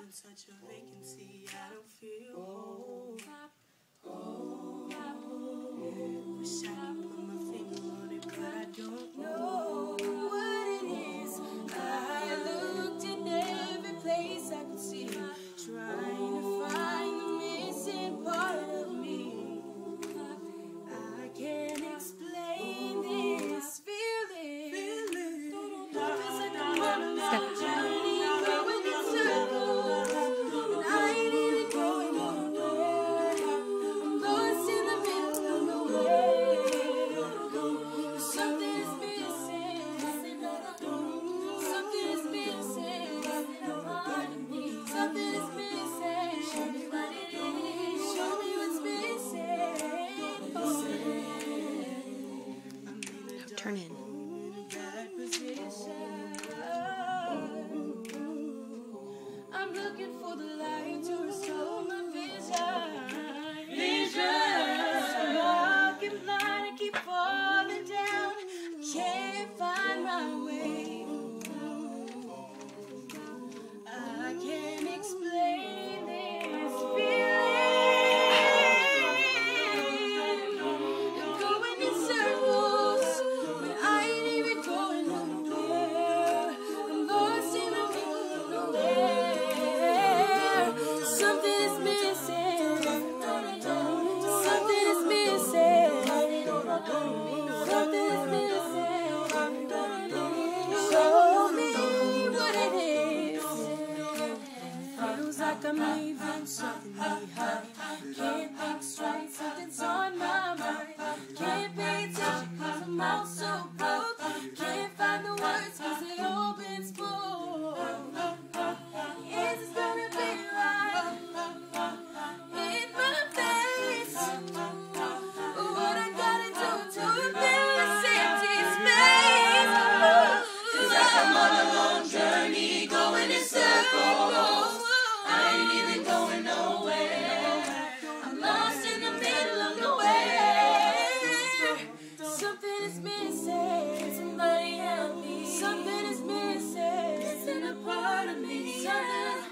in such a vacancy. I don't feel whole. Wish I could put my finger on it, but I don't know what it is. I looked in every place I could see, trying to find the missing part of me. I can't explain this feeling. It's like I'm on a long journey, going in circles, and I ain't even going nowhere. I'm lost in the middle of nowhere. Something is missing. Something is missing. Something is missing. Show me what it is. Show me what's missing. Turn in. I'm looking for the light to restore my vision. I'm walking blind and keep falling down. Can't find my way. I can't explain this feeling. I'm going in circles, but I ain't even going nowhere. I'm lost in the middle of nowhere. Something is missing. Something is missing. Something is missing. Show me what it is. Feels like I'm leaving something behind. Can't think straight, something's on my mind. Can't pay attention 'cause I'm all so broke. Can't find the words 'cause they all been spoke. Is this gonna be right? In my face. What I gotta do to fill this empty space? 'Cause I'm on a long journey, going in circles. I ain't even going nowhere. I'm lost in the middle of nowhere. Something is missing. Somebody help me. Something is missing. Missing a part of me. Something is